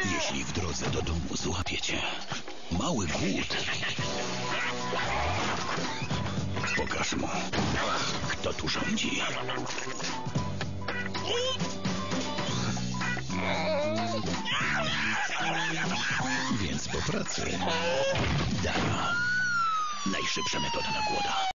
Jeśli w drodze do domu złapiecie mały głód, pokaż mu, kto tu rządzi. Więc po pracy Dara. Najszybsza metoda na głoda.